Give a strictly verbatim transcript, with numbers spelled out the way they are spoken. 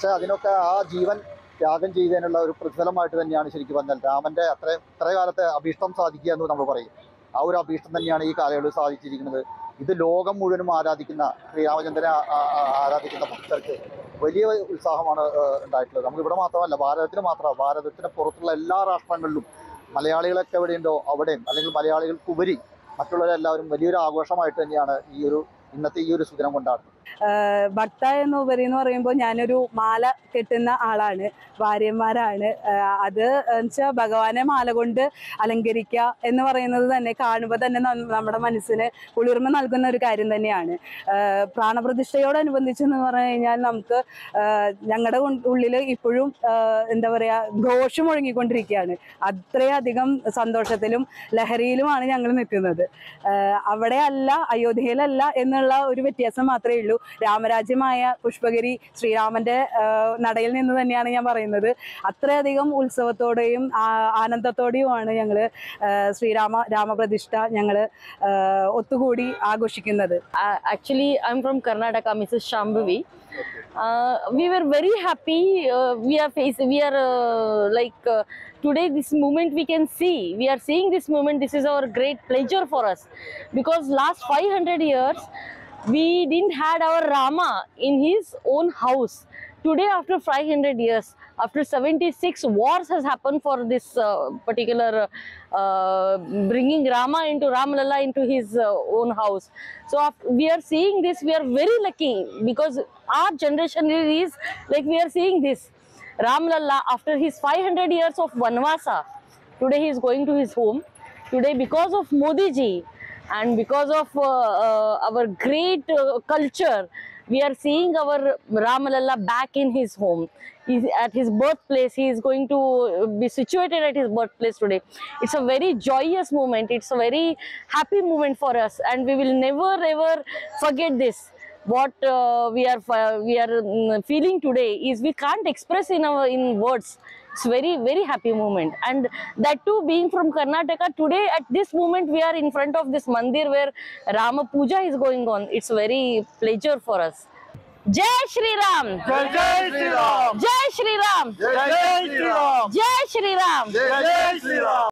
പക്ഷെ അതിനൊക്കെ ആ ജീവൻ ത്യാഗം ചെയ്തതിനുള്ള ഒരു പ്രതിഫലമായിട്ട് തന്നെയാണ് ശരിക്കും പറഞ്ഞാൽ രാമന്റെ അത്രയും ഇത്ര കാലത്തെ അഭീഷ്ടം സാധിക്കുക എന്ന് നമ്മൾ പറയും. ആ ഒരു അഭീഷ്ടം തന്നെയാണ് ഈ കാലയളവിൽ സാധിച്ചിരിക്കുന്നത്. ഇത് ലോകം മുഴുവനും ആരാധിക്കുന്ന ശ്രീരാമചന്ദ്രനെ ആരാധിക്കുന്ന ഭക്തർക്ക് വലിയ ഉത്സാഹമാണ് ഉണ്ടായിട്ടുള്ളത്. നമുക്ക് ഇവിടെ മാത്രമല്ല, ഭാരതത്തിന് മാത്രമല്ല, ഭാരതത്തിന് പുറത്തുള്ള എല്ലാ രാഷ്ട്രങ്ങളിലും മലയാളികളൊക്കെ എവിടെയുണ്ടോ അവിടെയും, അല്ലെങ്കിൽ മലയാളികൾക്കുപരി മറ്റുള്ളവരെല്ലാവരും വലിയൊരു ആഘോഷമായിട്ട് തന്നെയാണ് ഈ ഒരു ഇന്നത്തെ ഈ ഒരു സുദിനം കൊണ്ടാടുന്നത്. ഭക്ത എന്നുപരി എന്ന് പറയുമ്പോൾ ഞാനൊരു മാല കെട്ടുന്ന ആളാണ്, ഭാര്യന്മാരാണ്. അത് വെച്ചാൽ ഭഗവാനെ മാല കൊണ്ട് അലങ്കരിക്കുക എന്ന് പറയുന്നത് തന്നെ കാണുമ്പോൾ തന്നെ നമ്മുടെ മനസ്സിന് കുളിർമ നൽകുന്ന ഒരു കാര്യം തന്നെയാണ്. പ്രാണപ്രതിഷ്ഠയോടനുബന്ധിച്ചെന്ന് പറഞ്ഞു കഴിഞ്ഞാൽ നമുക്ക് ഞങ്ങളുടെ ഉള്ളിൽ ഇപ്പോഴും എന്താ പറയുക ഘോഷം മുഴങ്ങിക്കൊണ്ടിരിക്കുകയാണ്. അത്രയധികം സന്തോഷത്തിലും ലഹരിയിലുമാണ് ഞങ്ങൾ നിൽക്കുന്നത്. അവിടെ അല്ല, അയോധ്യയിലല്ല എന്നുള്ള ഒരു വ്യത്യാസം മാത്രമേ ഉള്ളൂ. രാമരാജ്യമായ പുഷ്പഗിരി ശ്രീരാമന്റെ നടയിൽ നിന്ന് തന്നെയാണ് ഞാൻ പറയുന്നത്. അത്രയധികം ഉത്സവത്തോടെയും ആനന്ദത്തോടെയുമാണ് ഞങ്ങള് ശ്രീരാമ രാമപ്രതിഷ്ഠ ഞങ്ങള് ഒത്തുകൂടി ആഘോഷിക്കുന്നത്. Actually, I'm from Karnataka, Missus Shambhavi. Uh, we were very happy. Uh, we are facing, we are uh, like uh, today this moment we can see. We are seeing this moment. This is our great pleasure for us, because last five hundred years we didn't had our Rama in his own house. Today, after five hundred years, after seventy-six wars has happened for this uh, particular uh, bringing Rama into Ramlalla into his uh, own house. So after we are seeing this, we are very lucky, because our generation is like we are seeing this Ramlalla after his five hundred years of Vanvasa. Today he is going to his home. Today, because of Modi ji and because of uh, uh, our great uh, culture, we are seeing our Ramlalla back in his home. He's at his birthplace. He is going to be situated at his birthplace today. It's a very joyous moment. It's a very happy moment for us, and we will never ever forget this. What uh, we are we are feeling today is we can't express in our in words. It's very very happy moment, and that too being from Karnataka. Today at this moment we are in front of this mandir where Rama Puja is going on. It's very pleasure for us. Jai Shri Ram! Jai Shri Ram! Jai Shri Ram! Jai Shri Ram! Jai Shri Ram! Jai Shri Ram!